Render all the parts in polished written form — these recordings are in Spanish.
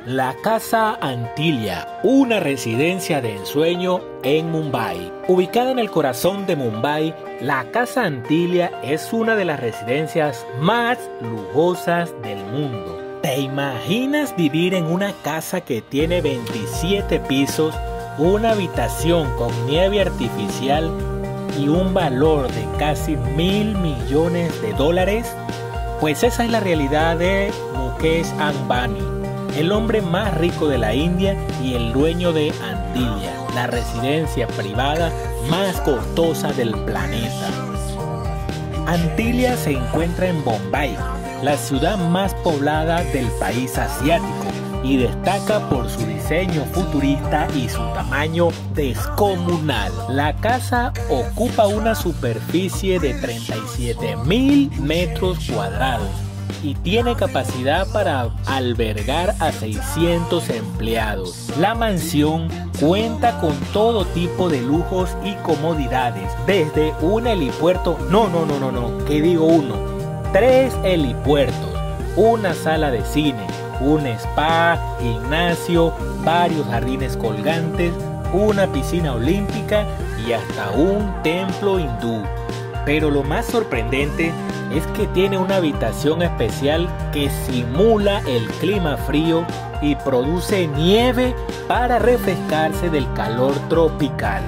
La Casa Antilia, una residencia de ensueño en Mumbai. Ubicada en el corazón de Mumbai, la Casa Antilia es una de las residencias más lujosas del mundo. ¿Te imaginas vivir en una casa que tiene 27 pisos, una habitación con nieve artificial y un valor de casi $1.000 millones? Pues esa es la realidad de Mukesh Ambani, el hombre más rico de la India y el dueño de Antilia, la residencia privada más costosa del planeta. Antilia se encuentra en Bombay, la ciudad más poblada del país asiático, y destaca por su diseño futurista y su tamaño descomunal. La casa ocupa una superficie de 37.000 metros cuadrados y tiene capacidad para albergar a 600 empleados. La mansión cuenta con todo tipo de lujos y comodidades, desde un helipuerto, tres helipuertos, una sala de cine, un spa, gimnasio, varios jardines colgantes, una piscina olímpica y hasta un templo hindú. Pero lo más sorprendente es que tiene una habitación especial que simula el clima frío y produce nieve para refrescarse del calor tropical.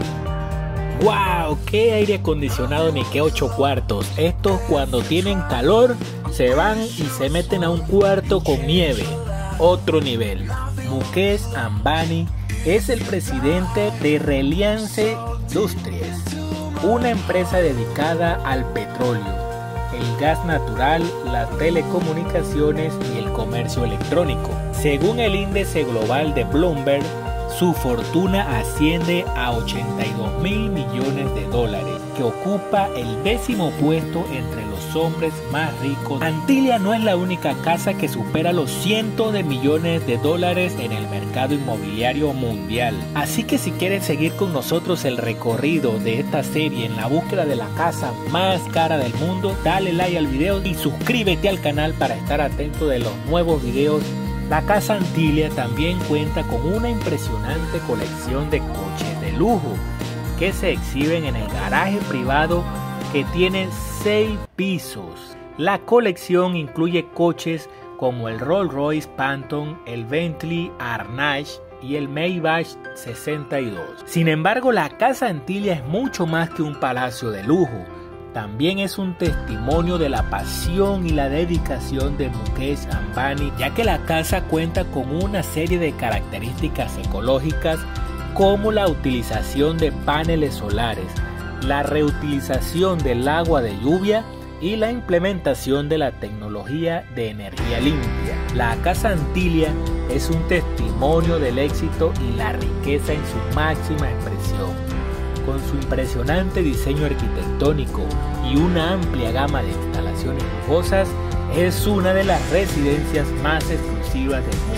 ¡Wow! ¡Qué aire acondicionado ni qué 8 cuartos! Estos cuando tienen calor se van y se meten a un cuarto con nieve. Otro nivel. Mukesh Ambani es el presidente de Reliance Industries, una empresa dedicada al petróleo, el gas natural, las telecomunicaciones y el comercio electrónico. Según el índice global de Bloomberg, su fortuna asciende a $82.000 millones, que ocupa el 10º puesto entre los hombres más ricos. Antilia no es la única casa que supera los cientos de millones de dólares en el mercado inmobiliario mundial. Así que si quieres seguir con nosotros el recorrido de esta serie en la búsqueda de la casa más cara del mundo, dale like al video y suscríbete al canal para estar atento de los nuevos videos. La Casa Antilia también cuenta con una impresionante colección de coches de lujo que se exhiben en el garaje privado que tiene 6 pisos. La colección incluye coches como el Rolls-Royce Phantom, el Bentley Arnage y el Maybach 62. Sin embargo, la Casa Antilia es mucho más que un palacio de lujo. También es un testimonio de la pasión y la dedicación de Mukesh Ambani, ya que la casa cuenta con una serie de características ecológicas como la utilización de paneles solares, la reutilización del agua de lluvia y la implementación de la tecnología de energía limpia. La Casa Antilia es un testimonio del éxito y la riqueza en su máxima expresión. Con su impresionante diseño arquitectónico y una amplia gama de instalaciones lujosas, es una de las residencias más exclusivas del mundo.